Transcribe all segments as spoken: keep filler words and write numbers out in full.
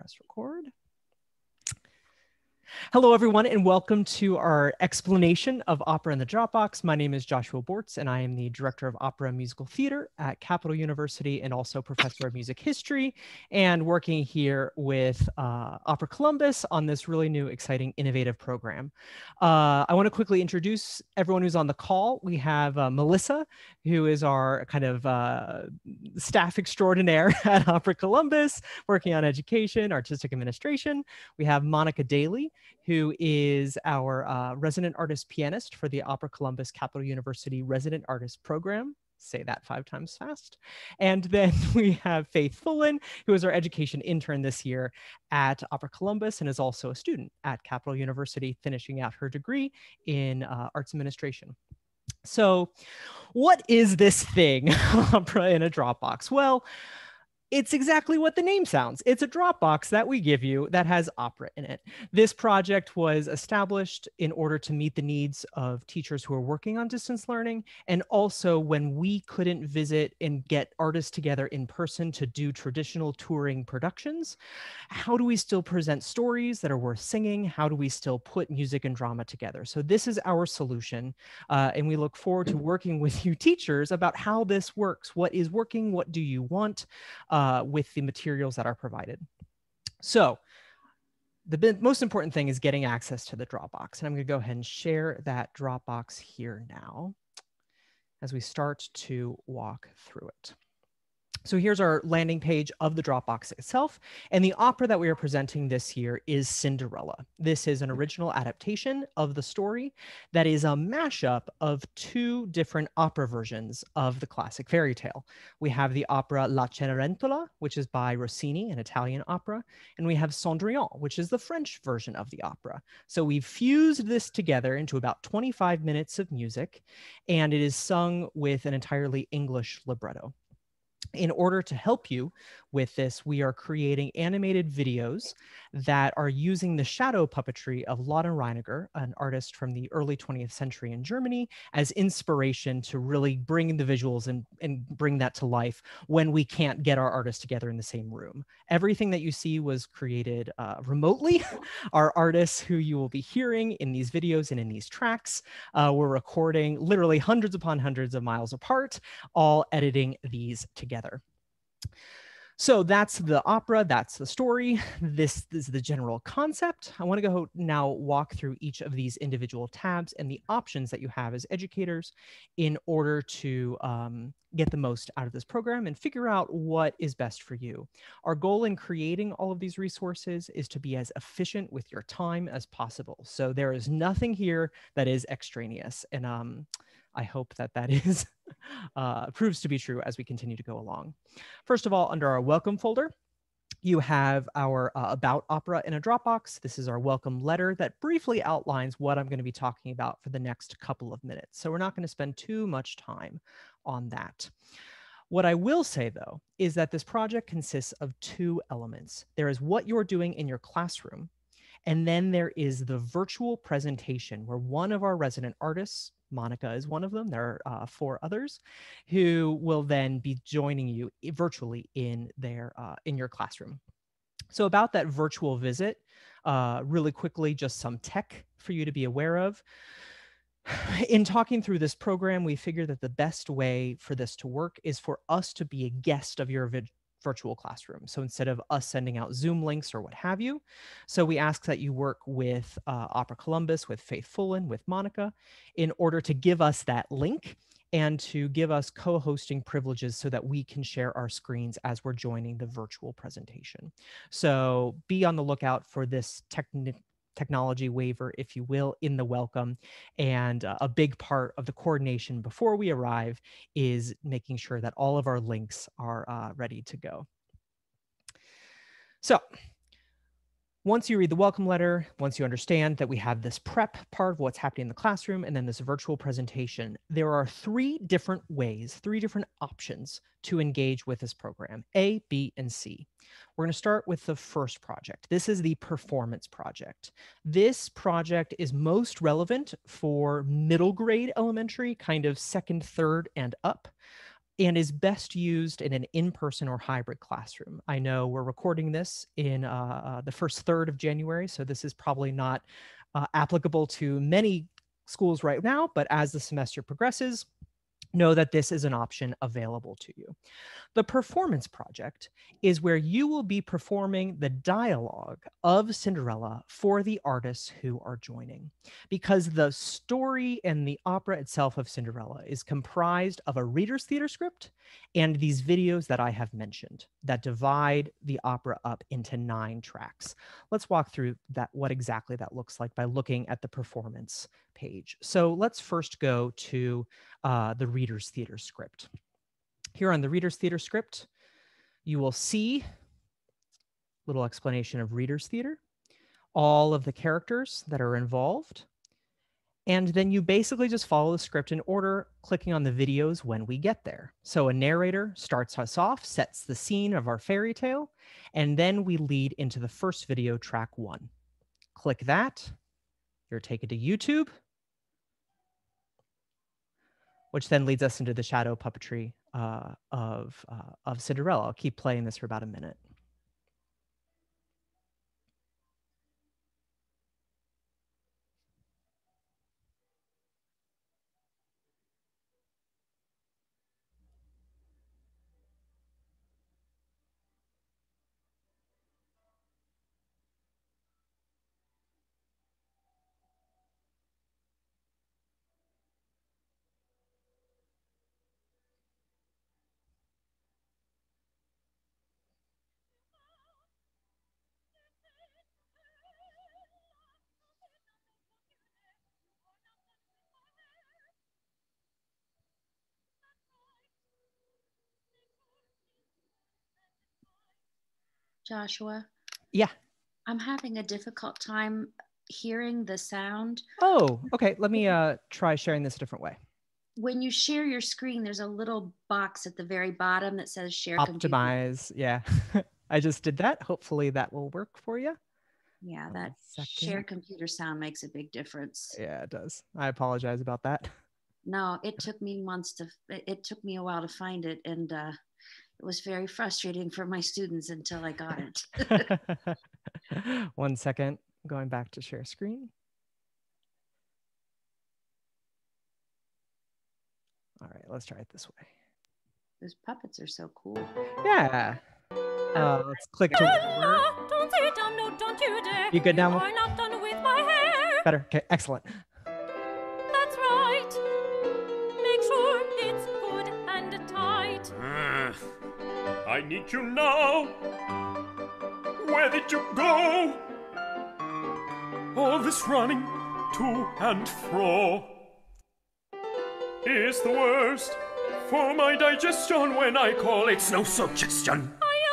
press record. Hello, everyone, and welcome to our explanation of opera in the Dropbox. My name is Joshua Borths, and I am the Director of Opera and Musical Theater at Capital University and also Professor of Music History, and working here with uh, Opera Columbus on this really new, exciting, innovative program. Uh, I want to quickly introduce everyone who's on the call. We have uh, Melissa, who is our kind of uh, staff extraordinaire at Opera Columbus, working on education, artistic administration. We have Monica Daly, who is our uh, resident artist pianist for the Opera Columbus Capital University Resident Artist Program. Say that five times fast. And then we have Faith Fullen, who is our education intern this year at Opera Columbus and is also a student at Capital University, finishing out her degree in uh, arts administration. So what is this thing, Opera in a Dropbox? Well, it's exactly what the name sounds. It's a Dropbox that we give you that has opera in it. This project was established in order to meet the needs of teachers who are working on distance learning, and also when we couldn't visit and get artists together in person to do traditional touring productions. How do we still present stories that are worth singing? How do we still put music and drama together? So this is our solution, uh, and we look forward to working with you teachers about how this works. What is working? What do you want? Uh, Uh, with the materials that are provided. So the most important thing is getting access to the Dropbox. And I'm going to go ahead and share that Dropbox here now as we start to walk through it. So here's our landing page of the Dropbox itself. And the opera that we are presenting this year is Cinderella. This is an original adaptation of the story that is a mashup of two different opera versions of the classic fairy tale. We have the opera La Cenerentola, which is by Rossini, an Italian opera, and we have Cendrillon, which is the French version of the opera. So we've fused this together into about twenty-five minutes of music, and it is sung with an entirely English libretto. In order to help you with this, we are creating animated videos that are using the shadow puppetry of Lotte Reiniger, an artist from the early twentieth century in Germany, as inspiration to really bring in the visuals and, and bring that to life when we can't get our artists together in the same room. Everything that you see was created uh, remotely. Our artists who you will be hearing in these videos and in these tracks uh, were recording literally hundreds upon hundreds of miles apart, all editing these together. So that's the opera, that's the story. This, this is the general concept. I want to go now walk through each of these individual tabs and the options that you have as educators in order to um, get the most out of this program and figure out what is best for you. Our goal in creating all of these resources is to be as efficient with your time as possible. So there is nothing here that is extraneous. And um, I hope that that is uh, proves to be true as we continue to go along. First of all, under our welcome folder, you have our uh, About Opera in a Dropbox. This is our welcome letter that briefly outlines what I'm going to be talking about for the next couple of minutes. So we're not going to spend too much time on that. What I will say, though, is that this project consists of two elements. There is what you're doing in your classroom, and then there is the virtual presentation where one of our resident artists, Monica is one of them, there are uh, four others, who will then be joining you virtually in, their, uh, in your classroom. So about that virtual visit, uh, really quickly, just some tech for you to be aware of. In talking through this program, we figured that the best way for this to work is for us to be a guest of your vid virtual classroom. So instead of us sending out Zoom links or what have you, so we ask that you work with uh, Opera Columbus, with Faith Fullen, with Monica, in order to give us that link and to give us co-hosting privileges so that we can share our screens as we're joining the virtual presentation. So be on the lookout for this technical technology waiver, if you will, in the welcome. And uh, a big part of the coordination before we arrive is making sure that all of our links are uh, ready to go. So once you read the welcome letter, once you understand that we have this prep part of what's happening in the classroom and then this virtual presentation, there are three different ways, three different options to engage with this program, A, B, and C. We're going to start with the first project. This is the performance project. This project is most relevant for middle grade elementary, kind of second, third, and up. and is best used in an in-person or hybrid classroom. I know we're recording this in uh, uh, the first third of January, so this is probably not uh, applicable to many schools right now, but as the semester progresses, know that this is an option available to you. The performance project is where you will be performing the dialogue of Cinderella for the artists who are joining. Because the story and the opera itself of Cinderella is comprised of a reader's theater script and these videos that I have mentioned that divide the opera up into nine tracks. Let's walk through that, what exactly that looks like by looking at the performance page. So let's first go to uh, the reader's theater script. Here on the Reader's Theater script, you will see a little explanation of Reader's Theater, all of the characters that are involved, and then you basically just follow the script in order, clicking on the videos when we get there. So a narrator starts us off, sets the scene of our fairy tale, and then we lead into the first video, track one. Click that, you're taken to YouTube, which then leads us into the shadow puppetry uh, of, uh, of Cinderella. I'll keep playing this for about a minute. Joshua? Yeah. I'm having a difficult time hearing the sound. Oh, okay. Let me uh, try sharing this a different way. When you share your screen, there's a little box at the very bottom that says share computer. Optimize. Yeah. I just did that. Hopefully that will work for you. Yeah, One that second. share computer sound makes a big difference. Yeah, it does. I apologize about that. No, it took me months to, it took me a while to find it. And uh, it was very frustrating for my students until I got it. One second, going back to share screen. All right, let's try it this way. Those puppets are so cool. Yeah. Uh, let's click to where. Don't say it down, no, don't you dare. You good now? You are not done with my hair. Better. Okay, excellent. That's right. Make sure it's good and tight. Uh, I need you now. Where did you go? All this running to and fro is the worst for my digestion. When I call, it's no suggestion.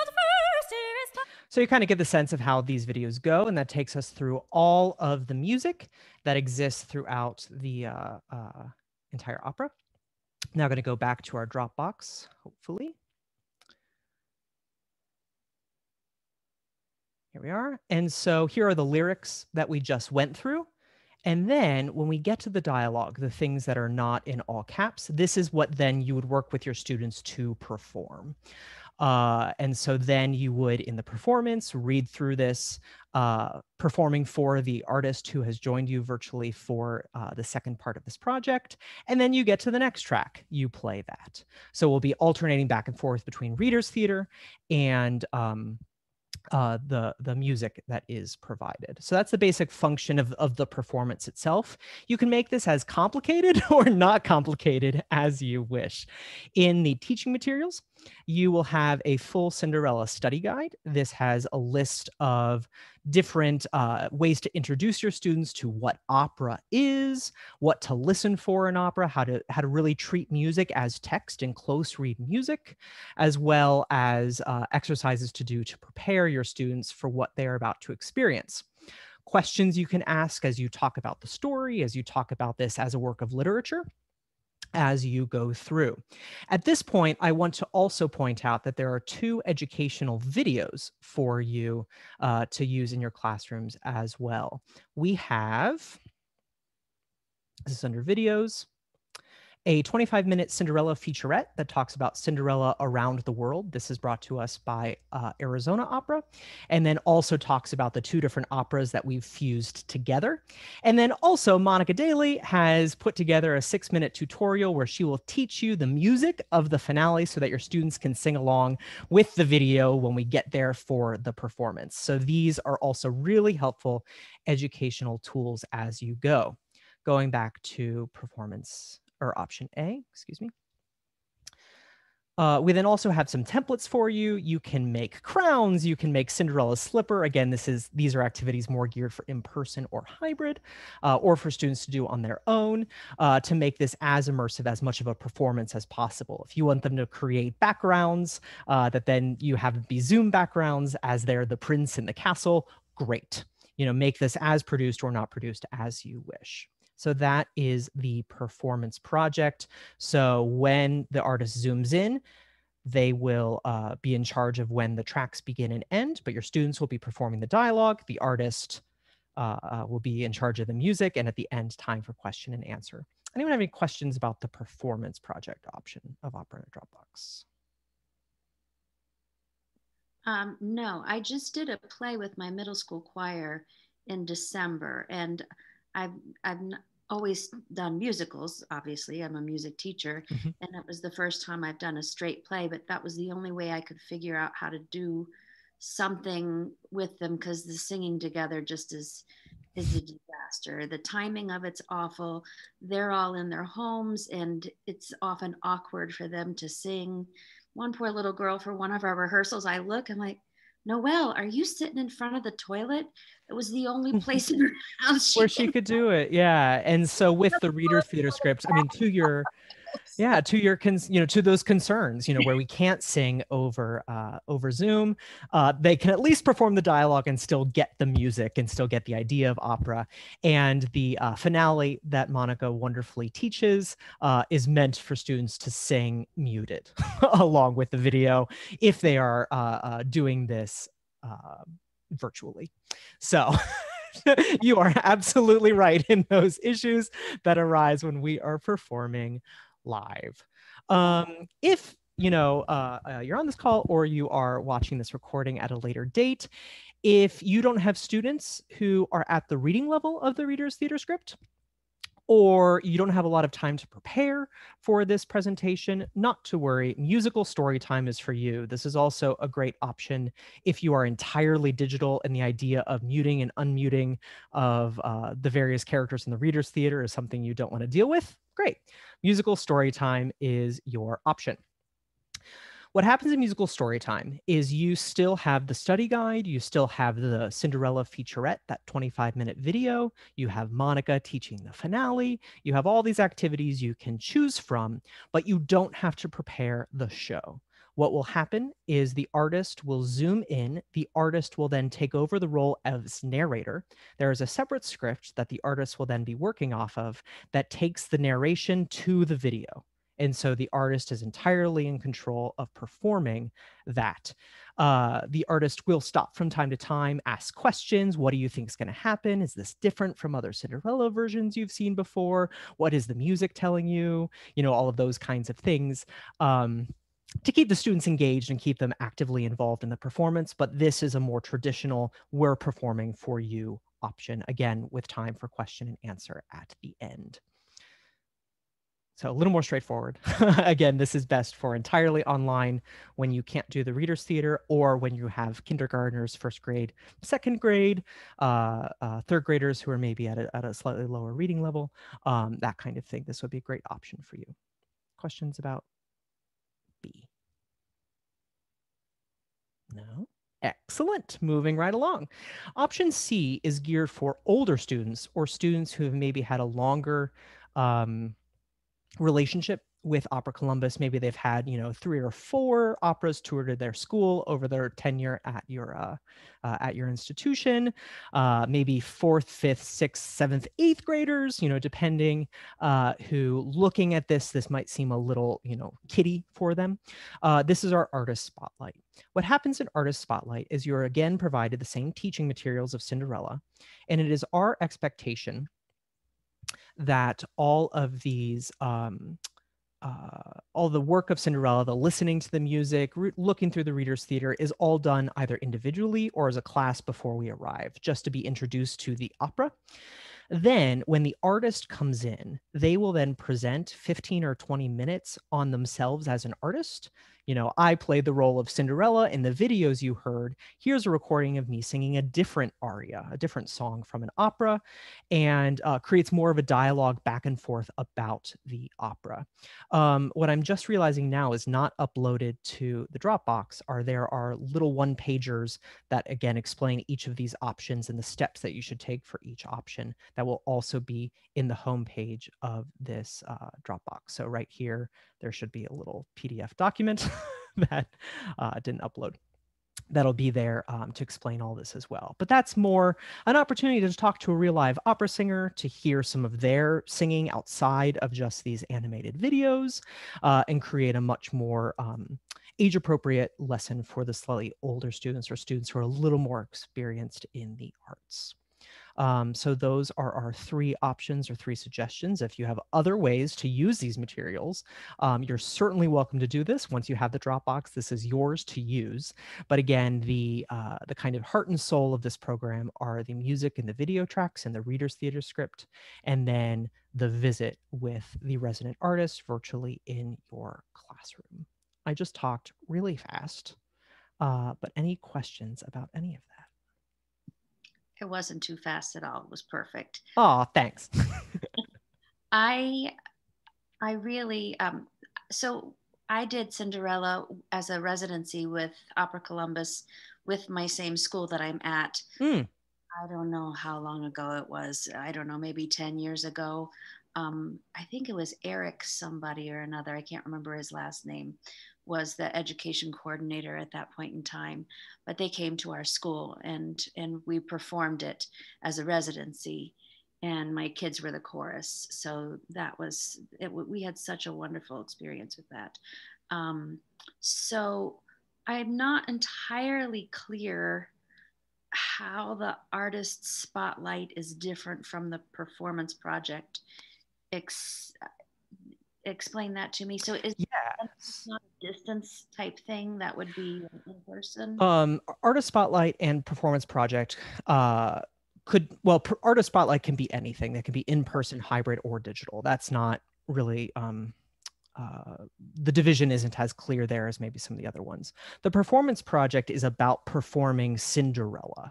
So you kind of get the sense of how these videos go, and that takes us through all of the music that exists throughout the uh, uh, entire opera. Now going to go back to our Dropbox, hopefully. Here we are. And so here are the lyrics that we just went through. And then when we get to the dialogue, the things that are not in all caps, this is what then you would work with your students to perform. Uh, and so then you would, in the performance, read through this, uh, performing for the artist who has joined you virtually for uh, the second part of this project. And then you get to the next track, you play that. So we'll be alternating back and forth between readers theater and um, uh, the, the music that is provided. So that's the basic function of, of the performance itself. You can make this as complicated or not complicated as you wish. In the teaching materials, you will have a full Cinderella study guide. This has a list of different uh, ways to introduce your students to what opera is, what to listen for in opera, how to, how to really treat music as text and close read music, as well as uh, exercises to do to prepare your students for what they're about to experience. Questions you can ask as you talk about the story, as you talk about this as a work of literature, as you go through. At this point, I want to also point out that there are two educational videos for you uh, to use in your classrooms as well. We have, this is under videos, a twenty-five minute Cinderella featurette that talks about Cinderella around the world. This is brought to us by uh, Arizona Opera, and then also talks about the two different operas that we've fused together. And then also Monica Daly has put together a six minute tutorial where she will teach you the music of the finale so that your students can sing along with the video when we get there for the performance. So these are also really helpful educational tools as you go. Going back to performance, or option A, excuse me. Uh, we then also have some templates for you. You can make crowns, you can make Cinderella's slipper. Again, this is these are activities more geared for in-person or hybrid, uh, or for students to do on their own, uh, to make this as immersive, as much of a performance as possible. If you want them to create backgrounds uh, that then you have be Zoom backgrounds as they're the prince in the castle, great. You know, make this as produced or not produced as you wish. So that is the performance project. So when the artist zooms in, they will uh, be in charge of when the tracks begin and end, but your students will be performing the dialogue. The artist uh, uh, will be in charge of the music, and at the end, time for question and answer. Anyone have any questions about the performance project option of Opera in Dropbox? Um, no, I just did a play with my middle school choir in December, and I've I've always done musicals. Obviously, I'm a music teacher, mm-hmm. and it was the first time I've done a straight play. But that was the only way I could figure out how to do something with them, because the singing together just is is a disaster. The timing of it's awful. They're all in their homes, and it's often awkward for them to sing. One poor little girl, for one of our rehearsals, I look, I'm like, Noelle, are you sitting in front of the toilet? It was the only place in her house she where she could do it. Yeah. And so with the reader theater script, I mean, to your, yeah, to your, cons you know, to those concerns, you know, where we can't sing over, uh, over Zoom, uh, they can at least perform the dialogue and still get the music and still get the idea of opera. And the uh, finale that Monica wonderfully teaches uh, is meant for students to sing muted along with the video if they are uh, uh, doing this uh, virtually. So you are absolutely right in those issues that arise when we are performing live. Um, if you know uh, uh, you're on this call or you are watching this recording at a later date, if you don't have students who are at the reading level of the reader's theater script, or you don't have a lot of time to prepare for this presentation, not to worry. Musical story time is for you. This is also a great option if you are entirely digital and the idea of muting and unmuting of uh, the various characters in the reader's theater is something you don't want to deal with. Great. Musical story time is your option. What happens in musical story time is you still have the study guide, you still have the Cinderella featurette, that twenty-five minute video, you have Monica teaching the finale, you have all these activities you can choose from, but you don't have to prepare the show. What will happen is the artist will zoom in, the artist will then take over the role as narrator. There is a separate script that the artist will then be working off of that takes the narration to the video. And so the artist is entirely in control of performing that. Uh, the artist will stop from time to time, ask questions. What do you think is going to happen? Is this different from other Cinderella versions you've seen before? What is the music telling you? You know, all of those kinds of things. Um, to keep the students engaged and keep them actively involved in the performance. But this is a more traditional, we're performing for you option, again, with time for question and answer at the end. So a little more straightforward. Again, this is best for entirely online when you can't do the reader's theater, or when you have kindergartners, first grade, second grade, uh, uh, third graders who are maybe at a, at a slightly lower reading level, um, that kind of thing. This would be a great option for you. Questions about B? No? Excellent. Moving right along. Option C is geared for older students or students who have maybe had a longer um, relationship with Opera Columbus. Maybe they've had, you know, three or four operas toured at their school over their tenure at your uh, uh, at your institution. Uh, maybe fourth, fifth, sixth, seventh, eighth graders, you know, depending uh, who looking at this, this might seem a little, you know, kiddie for them. Uh, this is our artist spotlight. What happens in artist spotlight is you're again provided the same teaching materials of Cinderella, and it is our expectation that all of these um, uh, all the work of Cinderella, the listening to the music, looking through the Reader's Theater is all done either individually or as a class before we arrive, just to be introduced to the opera. Then when the artist comes in, they will then present fifteen or twenty minutes on themselves as an artist. You know, I played the role of Cinderella in the videos you heard. Here's a recording of me singing a different aria, a different song from an opera, and uh, creates more of a dialogue back and forth about the opera. Um, what I'm just realizing now is not uploaded to the Dropbox are there are little one pagers that again explain each of these options and the steps that you should take for each option that will also be in the home page of this uh, Dropbox. So right here, there should be a little P D F document that uh, didn't upload. That'll be there um, to explain all this as well. But that's more an opportunity to talk to a real live opera singer, to hear some of their singing outside of just these animated videos, uh, and create a much more um, age-appropriate lesson for the slightly older students or students who are a little more experienced in the arts. Um, so those are our three options or three suggestions. If you have other ways to use these materials, um, you're certainly welcome to do this. Once you have the Dropbox, this is yours to use. But again, the, uh, the kind of heart and soul of this program are the music and the video tracks and the Reader's Theater script, and then the visit with the resident artist virtually in your classroom. I just talked really fast, uh, but any questions about any of that? It wasn't too fast at all. It was perfect. Oh, thanks. I I really um so I did Cinderella as a residency with Opera Columbus with my same school that I'm at. Mm. I don't know how long ago it was. I don't know, maybe ten years ago. Um, I think it was Eric somebody or another. I can't remember his last name, was the education coordinator at that point in time. But they came to our school and and we performed it as a residency. And my kids were the chorus. So that was, it, we had such a wonderful experience with that. Um, so I'm not entirely clear how the artist spotlight is different from the performance project. Ex- explain that to me. So is Yeah. not a distance type thing that would be in person? Um, Artist Spotlight and Performance Project uh, could, well, Artist Spotlight can be anything. That can be in-person, hybrid, or digital. That's not really, um, uh, the division isn't as clear there as maybe some of the other ones. The Performance Project is about performing Cinderella.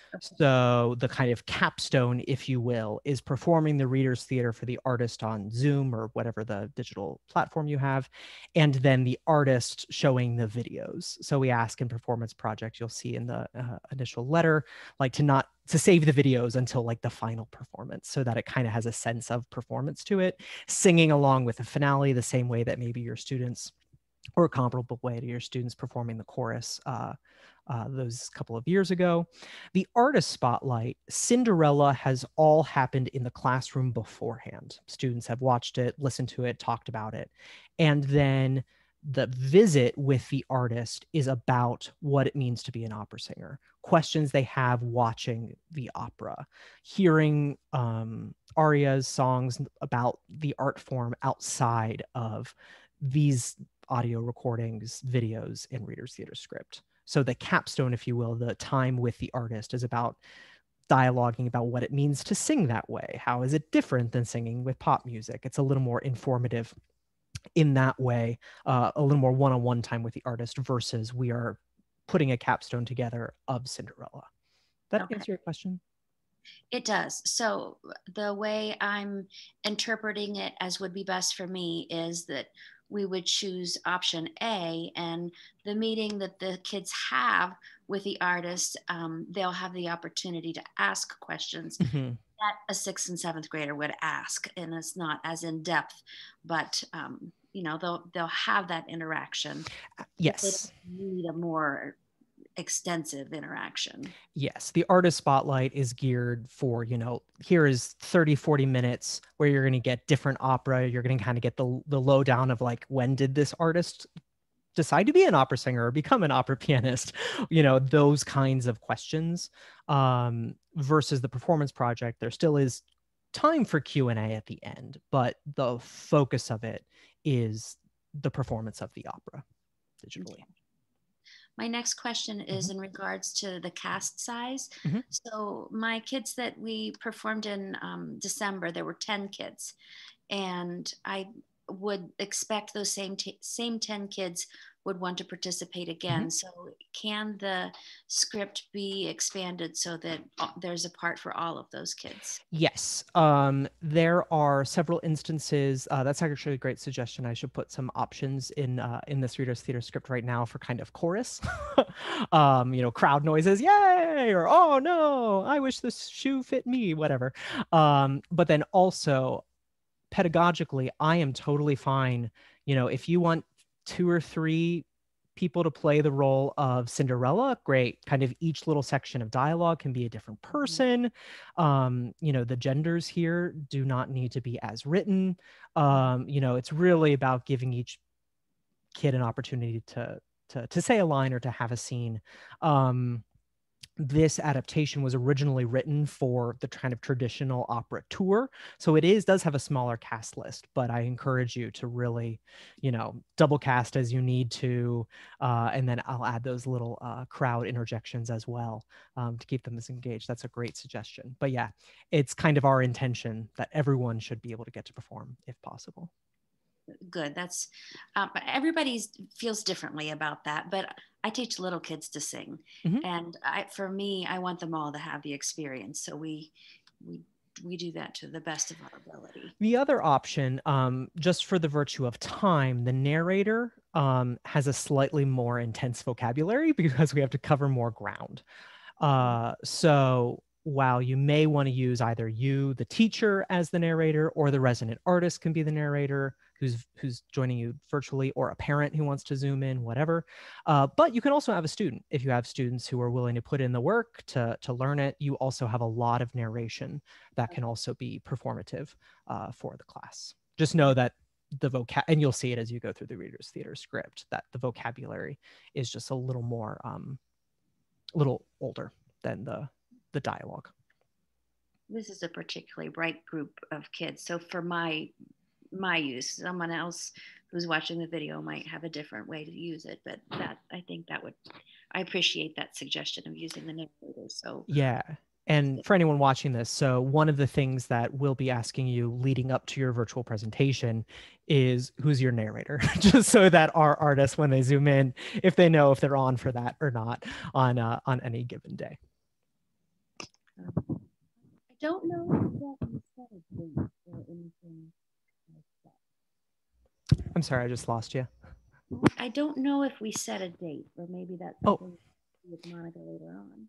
So the kind of capstone, if you will, is performing the Reader's Theater for the artist on Zoom or whatever the digital platform you have, and then the artist showing the videos. So we ask in Performance Project, you'll see in the uh, initial letter, like to not to save the videos until like the final performance so that it kind of has a sense of performance to it, singing along with the finale the same way that maybe your students, or a comparable way to your students performing the chorus uh, uh, those couple of years ago. The Artist Spotlight, Cinderella has all happened in the classroom beforehand. Students have watched it, listened to it, talked about it. And then the visit with the artist is about what it means to be an opera singer, questions they have watching the opera, hearing um, arias, songs about the art form outside of these audio recordings, videos, and Reader's Theater script. So the capstone, if you will, the time with the artist is about dialoguing about what it means to sing that way. How is it different than singing with pop music? It's a little more informative in that way, uh, a little more one-on-one time with the artist versus we are putting a capstone together of Cinderella. That Okay. answer your question? It does. So the way I'm interpreting it as would be best for me is that we would choose option A, and the meeting that the kids have with the artist, um, they'll have the opportunity to ask questions Mm-hmm. that a sixth and seventh grader would ask, and it's not as in depth, but um, you know they'll they'll have that interaction. Yes. They need a more extensive interaction. Yes, the Artist Spotlight is geared for, you know, here is thirty, forty minutes where you're going to get different opera. You're going to kind of get the, the lowdown of like, when did this artist decide to be an opera singer or become an opera pianist? You know, those kinds of questions, um, versus the Performance Project. There still is time for Q and A at the end, but the focus of it is the performance of the opera digitally. My next question is Mhm. in regards to the cast size. Mhm. So my kids that we performed in um, December, there were ten kids, and I would expect those same t- same ten kids would want to participate again. Mhm. So can the script be expanded so that uh, there's a part for all of those kids? Yes, um, there are several instances. Uh, that's actually a great suggestion. I should put some options in uh, in this Reader's Theater script right now for kind of chorus, um, you know, crowd noises, yay, or oh no, I wish this shoe fit me, whatever. Um, but then also pedagogically, I am totally fine. You know, if you want two or three people to play the role of Cinderella, great. Kind of each little section of dialogue can be a different person. Um, you know, the genders here do not need to be as written. Um, you know, it's really about giving each kid an opportunity to to to say a line or to have a scene. Um, this adaptation was originally written for the kind of traditional opera tour, so it is does have a smaller cast list, but I encourage you to really, you know, double cast as you need to, uh, and then I'll add those little uh, crowd interjections as well, um, to keep them as engaged. That's a great suggestion. But yeah, it's kind of our intention that everyone should be able to get to perform if possible. Good. That's uh, but everybody feels differently about that. But I teach little kids to sing, Mhm. and I, for me, I want them all to have the experience. So we we we do that to the best of our ability. The other option, um, just for the virtue of time, the narrator um, has a slightly more intense vocabulary because we have to cover more ground. Uh, so while you may want to use either you, the teacher, as the narrator, or the resident artist can be the narrator who's who's joining you virtually, or a parent who wants to zoom in, whatever. Uh, but you can also have a student. If you have students who are willing to put in the work to to learn it, you also have a lot of narration that can also be performative uh, for the class. Just know that the vocab, and you'll see it as you go through the Reader's Theater script, that the vocabulary is just a little more um, a little older than the the dialogue. This is a particularly bright group of kids. So for my my use, someone else who's watching the video might have a different way to use it. But that I think that would I appreciate that suggestion of using the narrator. So Yeah. And for anyone watching this, so one of the things that we'll be asking you leading up to your virtual presentation is who's your narrator, just so that our artists, when they zoom in, if they know if they're on for that or not on uh, on any given day. um, I don't know that we set a date or anything like that. I'm sorry, I just lost you. I don't know if we set a date, or maybe that's Oh. something with Monica later on.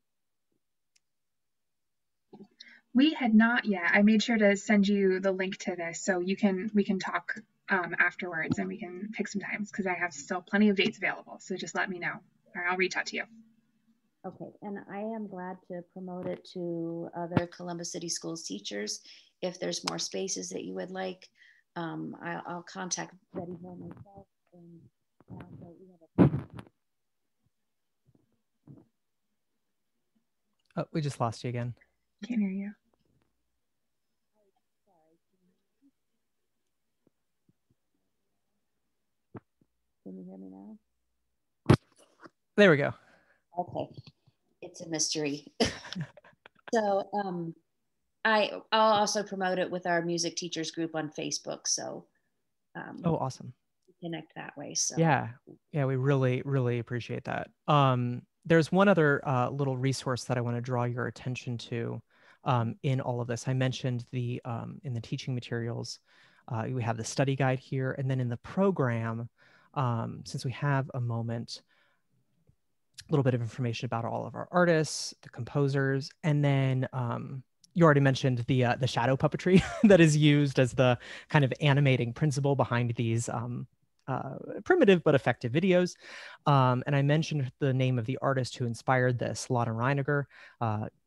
We had not yet. I made sure to send you the link to this so you can we can talk um, afterwards and we can pick some times because I have still plenty of dates available. So just let me know or I'll reach out to you. Okay, and I am glad to promote it to other Columbus City Schools teachers. If there's more spaces that you would like, um, I'll, I'll contact Betty Hill myself. And uh, so we have a Oh, we just lost you again. Can't hear you. Can you hear me now? There we go. Okay, it's a mystery. So um, I, I'll also promote it with our music teachers group on Facebook. So um, Oh, awesome. connect that way. So Yeah, yeah, we really, really appreciate that. Um, there's one other uh, little resource that I want to draw your attention to um, in all of this. I mentioned the um, in the teaching materials, uh, we have the study guide here, and then in the program, um, since we have a moment, a little bit of information about all of our artists, the composers, and then um, you already mentioned the uh, the shadow puppetry that is used as the kind of animating principle behind these um, uh, primitive but effective videos. Um, and I mentioned the name of the artist who inspired this, Lotte Reiniger. Uh,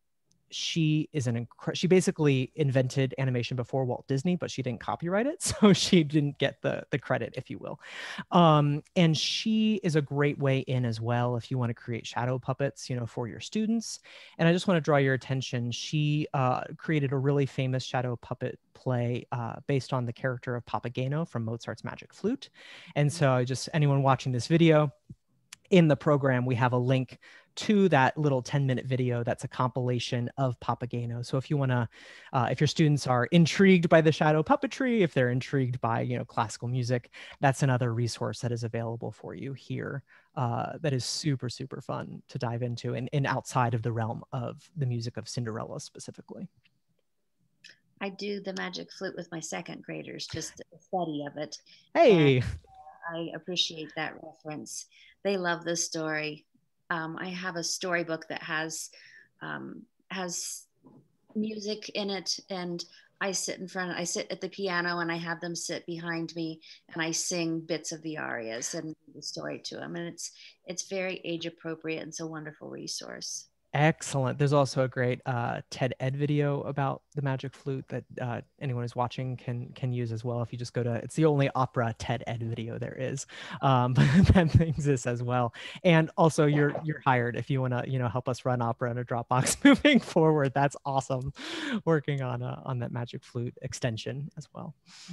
she is an incre- she basically invented animation before Walt Disney, but she didn't copyright it, so she didn't get the the credit, if you will. Um, and she is a great way in as well if you want to create shadow puppets, you know, for your students. And I just want to draw your attention. She uh, created a really famous shadow puppet play uh, based on the character of Papageno from Mozart's Magic Flute. And so I just anyone watching this video, in the program, we have a link to that little ten minute video that's a compilation of Papageno. So if you want to, uh, if your students are intrigued by the shadow puppetry, if they're intrigued by, you know, classical music, that's another resource that is available for you here. Uh, that is super, super fun to dive into, and, and outside of the realm of the music of Cinderella specifically. I do the magic flute with my second graders, just a study of it. Hey. And I appreciate that reference. They love this story. Um, I have a storybook that has um, has music in it, and I sit in front. I sit at the piano, and I have them sit behind me, and I sing bits of the arias and the story to them. And it's it's very age appropriate, and it's a wonderful resource. Excellent. There's also a great uh, TED Ed video about the magic flute that uh, anyone who's watching can can use as well. If you just go to, it's the only opera TED Ed video there is, um, but that exists as well. And also, you're you're hired if you want to, you know, help us run opera in a Dropbox moving forward. That's awesome. Working on a, on that magic flute extension as well.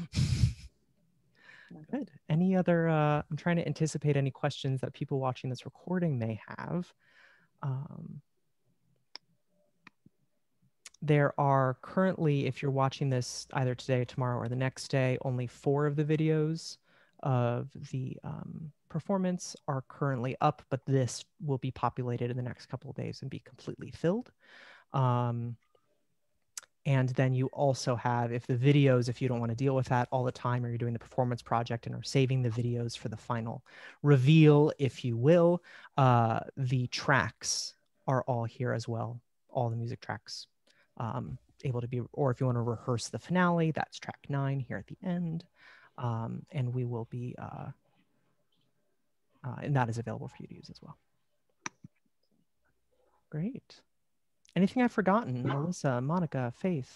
Good. Any other? Uh, I'm trying to anticipate any questions that people watching this recording may have. Um, There are currently, if you're watching this either today, tomorrow, or the next day, only four of the videos of the um, performance are currently up, but this will be populated in the next couple of days and be completely filled. Um, and then you also have, if the videos, if you don't want to deal with that all the time, or you're doing the performance project and are saving the videos for the final reveal, if you will, uh, the tracks are all here as well, all the music tracks. Um, able to be, or if you want to rehearse the finale, that's track nine here at the end. Um, and we will be, uh, uh, and that is available for you to use as well. Great. Anything I've forgotten? Melissa, Monica, Faith?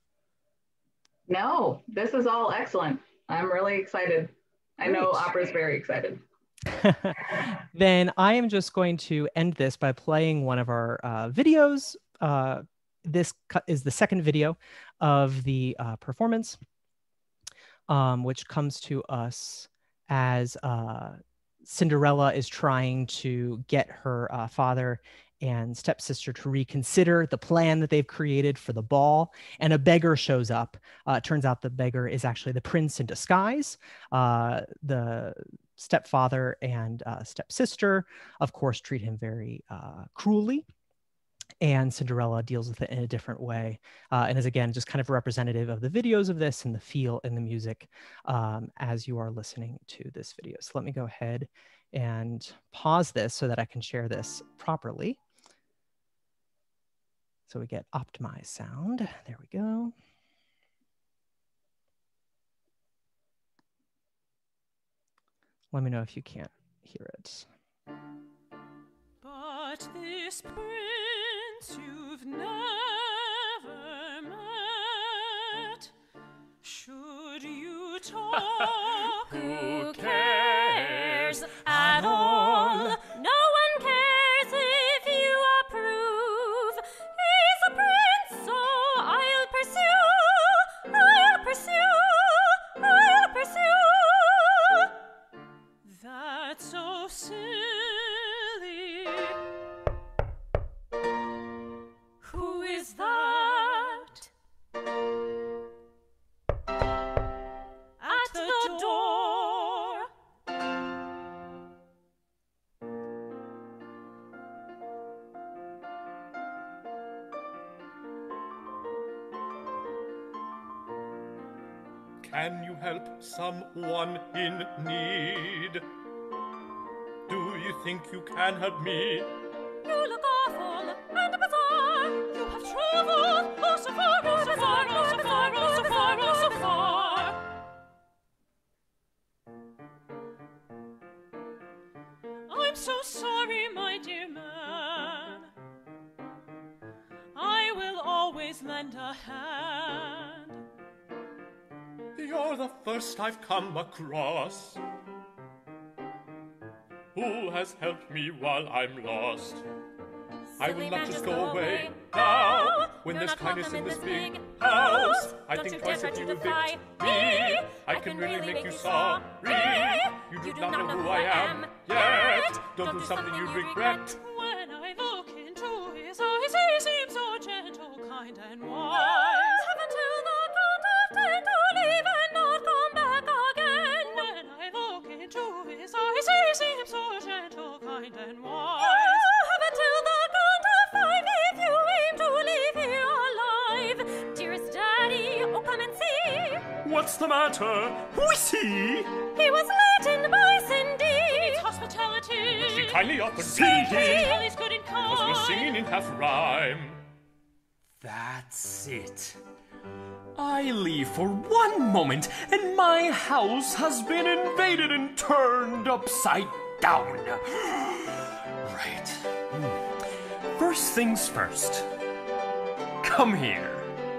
No, this is all excellent. I'm really excited. I Great. know Opera's very excited. Then I am just going to end this by playing one of our uh, videos. Uh, This is the second video of the uh, performance, um, which comes to us as uh, Cinderella is trying to get her uh, father and stepsister to reconsider the plan that they've created for the ball, and a beggar shows up. Uh, it turns out the beggar is actually the prince in disguise. Uh, the stepfather and uh, stepsister, of course, treat him very uh, cruelly. And Cinderella deals with it in a different way, uh, and is again just kind of representative of the videos of this and the feel and the music um, as you are listening to this video. So let me go ahead and pause this so that I can share this properly. So we get optimized sound. There we go. Let me know if you can't hear it. But this prince you've never met, should you talk, who cares at all? No one cares if you approve. He's a prince, so I'll pursue, I'll pursue, I'll pursue. That's so silly. Who is that at the door? Can you help someone in need? Do you think you can help me? You look awful and bizarre. You have traveled oh so far, oh so far, oh so far, oh so far, oh so far. I'm so sorry, my dear man. I will please lend a hand? You're the first I've come across who has helped me while I'm lost. I will Silly not man, just just go go away away now. now. When You're there's not kindness welcome in this big house. house, I Don't think you twice dare if try you to evict defy me. me. I can really make you sorry. You do not know who I am yet. Don't do something you'd regret. When I look into his eyes, he seems so gentle, kind, and wise. Heaven till the count of ten to leave and not come back again. When I look into his eyes, he seems so gentle, kind, and wise. Heaven till the count of five if you aim to leave here alive. Dearest Daddy, oh come and see. What's the matter? Who is he? He was let in by Cindy. Needs hospitality. She kindly offered Cindy. me. Well, he's good in kind. Cause we're singing in half rhyme. That's it. I leave for one moment, and my house has been invaded and turned upside down. Right. Hmm. First things first. Come here.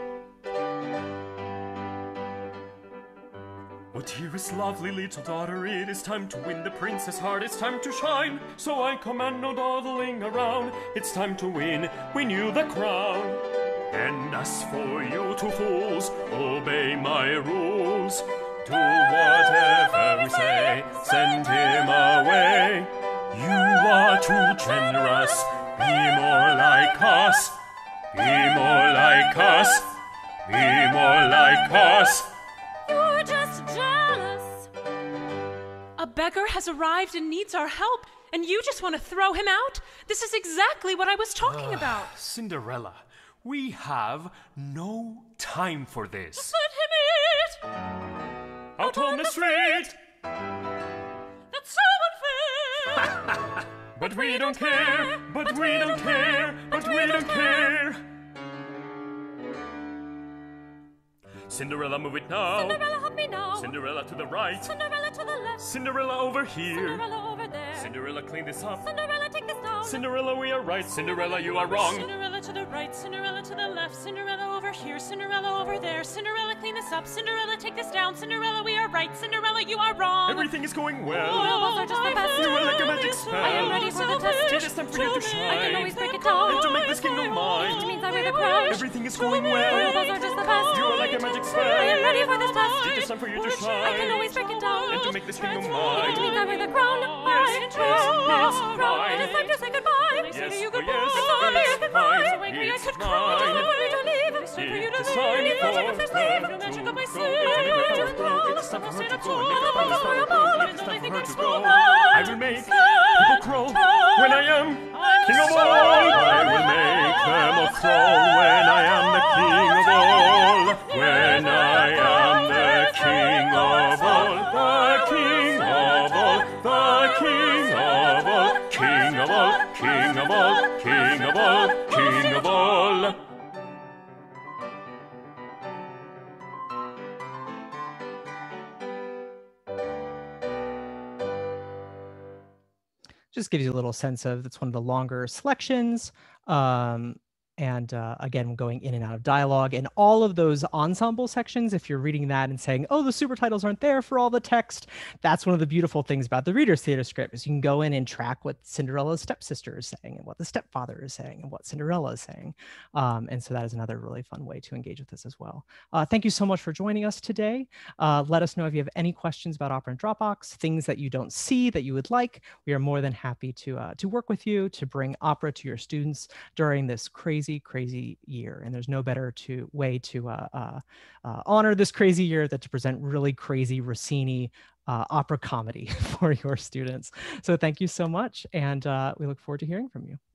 Oh, dearest, lovely little daughter, it is time to win the princess' heart. It's time to shine, so I command no dawdling around. It's time to win, win you the crown. And as for you two fools, obey my rules. Do whatever we say, send him away. You are too generous, be more like us. Be more like us, be more like us. You're just jealous. A beggar has arrived and needs our help, and you just want to throw him out? This is exactly what I was talking about. Cinderella, we have no time for this. Let him eat. Out on the street! That's so unfair. But we don't care, but we don't care, but we don't care. Cinderella, move it now. Cinderella, help me now. Cinderella to the right. Cinderella to the left. Cinderella over here. Cinderella over there. Cinderella, clean this up. Cinderella, take this down. Cinderella, we are right. Cinderella, you are wrong. Cinderella to the right, Cinderella to the left, Cinderella over here, Cinderella over there, Cinderella clean this up, Cinderella take this down, Cinderella we are right, Cinderella you are wrong. Everything is going well. Royal balls are just the best. You are like a magic spell. I am ready for the test. It is time for you to shine. I can always break it down. And to make this kingdom mine. Which means I wear the crown. Everything is going Royal well. balls are just the best. You are like a magic spell. I am ready for this test. It is time for you to shine. I can always break it down. And to make this kingdom mine. Which means I wear the crown. Yes, I yes, yes, crown. mine. It is time to say goodbye. Yes, Say to you oh, goodbye. yes, I'm so happy I yes, could fly. mine. So angry I It's could cry. mine. It's time for me to leave. It's time for you to It is leave. time No magic for of sleep. No her magic to of my go. sleep. It is time Just for her to go. It is time for her to go. Make the promise Royal to ball. go. It is Don't time they for her think to it's go. fun? I will make people crawl when I am king of all. I will make them all crawl when I am the king of all. When I am the king of all. The king of all. The king of all. King of all. King of all. King of all. King of all. Just gives you a little sense of, that's one of the longer selections. Um, and uh, again, going in and out of dialogue, and all of those ensemble sections, if you're reading that and saying, oh, the super titles aren't there for all the text, that's one of the beautiful things about the Reader's Theater script, is you can go in and track what Cinderella's stepsister is saying and what the stepfather is saying and what Cinderella is saying. Um, and so that is another really fun way to engage with this as well. Uh, thank you so much for joining us today. Uh, let us know if you have any questions about Opera and Dropbox, things that you don't see that you would like. We are more than happy to, uh, to work with you to bring opera to your students during this crazy crazy, crazy year. And there's no better to way to uh, uh, uh, honor this crazy year than to present really crazy Rossini uh, opera comedy for your students. So thank you so much. And uh, we look forward to hearing from you.